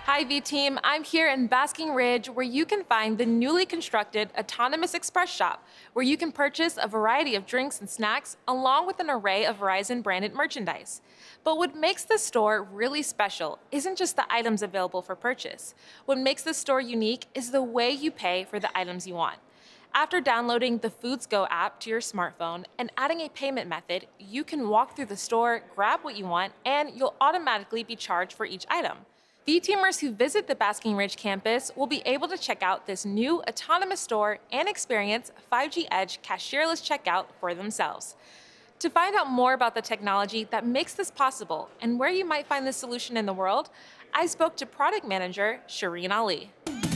Hi V-Team, I'm here in Basking Ridge where you can find the newly constructed Autonomous Express Shop where you can purchase a variety of drinks and snacks along with an array of Verizon branded merchandise. But what makes this store really special isn't just the items available for purchase. What makes this store unique is the way you pay for the items you want. After downloading the Foods Go app to your smartphone and adding a payment method, you can walk through the store, grab what you want, and you'll automatically be charged for each item. V-Teamers who visit the Basking Ridge campus will be able to check out this new autonomous store and experience 5G Edge cashierless checkout for themselves. To find out more about the technology that makes this possible and where you might find this solution in the world, I spoke to product manager Shireen Ali.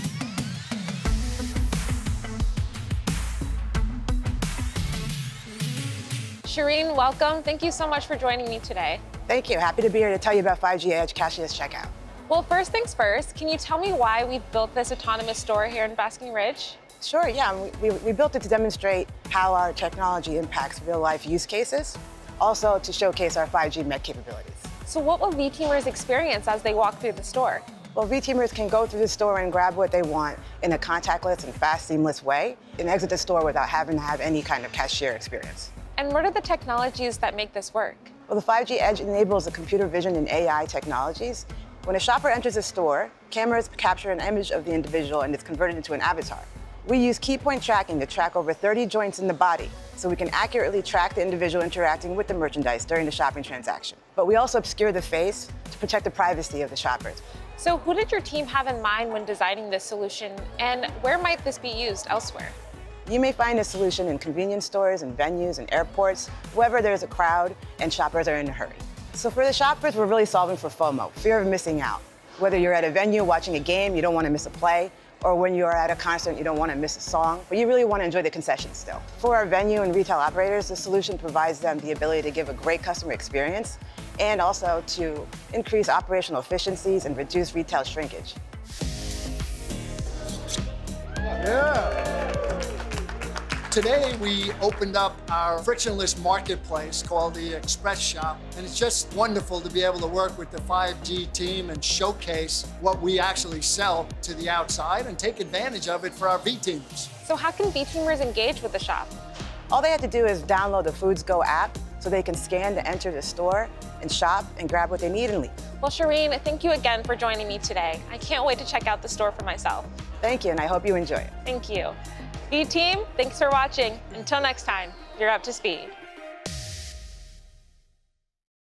Shireen, welcome. Thank you so much for joining me today. Thank you. Happy to be here to tell you about 5G Edge cashless checkout. Well, first things first, can you tell me why we've built this autonomous store here in Basking Ridge? Sure, yeah. We built it to demonstrate how our technology impacts real-life use cases, also to showcase our 5G MEC capabilities. So what will V-Teamers experience as they walk through the store? Well, V-Teamers can go through the store and grab what they want in a contactless and fast, seamless way and exit the store without having to have any kind of cashier experience. And what are the technologies that make this work? Well, the 5G Edge enables the computer vision and AI technologies. When a shopper enters a store, cameras capture an image of the individual and it's converted into an avatar. We use key point tracking to track over 30 joints in the body, so we can accurately track the individual interacting with the merchandise during the shopping transaction. But we also obscure the face to protect the privacy of the shoppers. So who did your team have in mind when designing this solution, and where might this be used elsewhere? You may find this solution in convenience stores and venues and airports, wherever there's a crowd and shoppers are in a hurry. So for the shoppers, we're really solving for FOMO, fear of missing out. Whether you're at a venue watching a game, you don't want to miss a play, or when you're at a concert, you don't want to miss a song, but you really want to enjoy the concessions still. For our venue and retail operators, the solution provides them the ability to give a great customer experience and also to increase operational efficiencies and reduce retail shrinkage. Yeah. Today, we opened up our frictionless marketplace called the Express Shop, and it's just wonderful to be able to work with the 5G team and showcase what we actually sell to the outside and take advantage of it for our V-Teamers. So how can V-Teamers engage with the shop? All they have to do is download the Foods Go app so they can scan to enter the store and shop and grab what they need and leave. Well, Shireen, thank you again for joining me today. I can't wait to check out the store for myself. Thank you, and I hope you enjoy it. Thank you. V-Team, thanks for watching. Until next time, you're up to speed.